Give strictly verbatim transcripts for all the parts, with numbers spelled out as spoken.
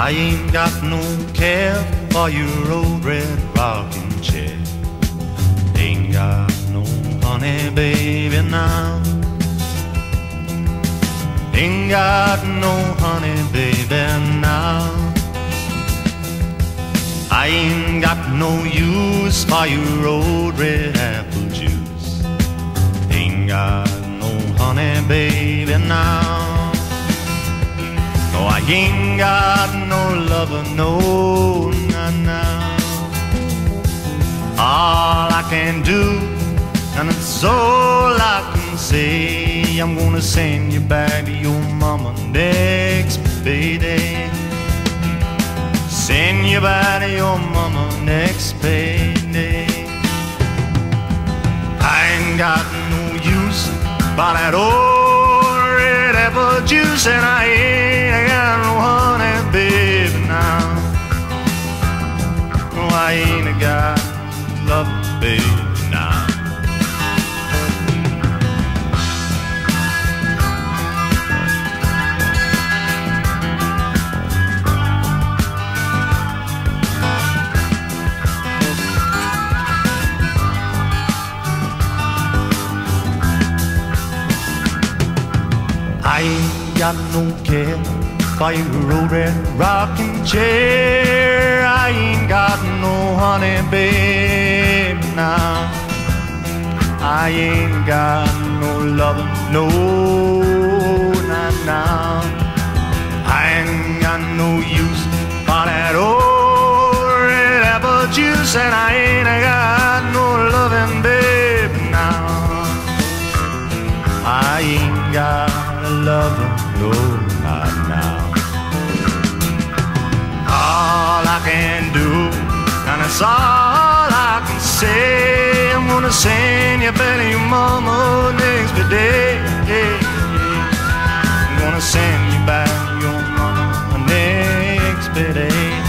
I ain't got no care for your old red rocking chair. Ain't got no honey, baby, now. Ain't got no honey, baby, now. I ain't got no use for your old red apple juice. Ain't got no honey, baby, now. No, I ain't got no lover, no, not now. All I can do, and it's all I can say, I'm gonna send you back to your mama next payday. Send you back to your mama next payday. I ain't got no use for that old red apple juice, and I ain't got no honey, baby, now. No, I ain't got love, baby, now. I ain't got no care for your old red rocking chair. I ain't got no honey, baby, now. I ain't got no loving, no, not now. I ain't got no use for that old red apple juice, and I ain't got no loving, baby, now. I ain't got a lover, no, not now. All I can do, and it's all I can say, I'm gonna send you back to your mama next day. I'm gonna send you back to your mama next day.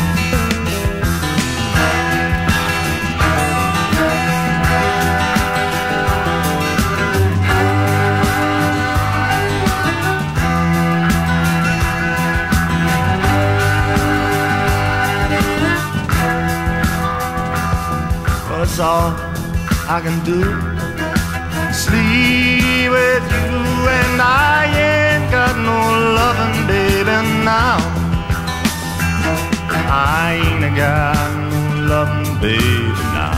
That's all I can do, sleep with you, and I ain't got no loving, baby, now. I ain't got no loving, baby, now.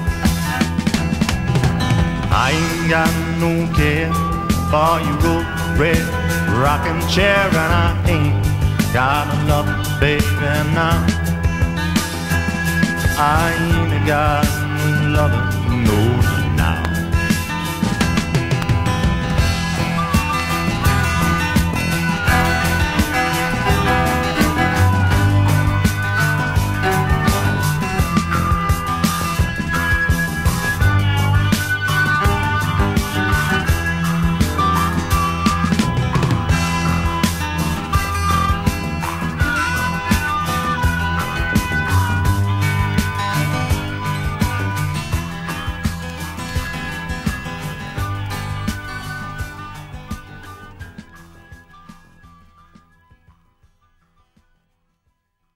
I ain't got no care for your old red rocking chair, and I ain't got no loving, baby, now. I ain't got loving, no.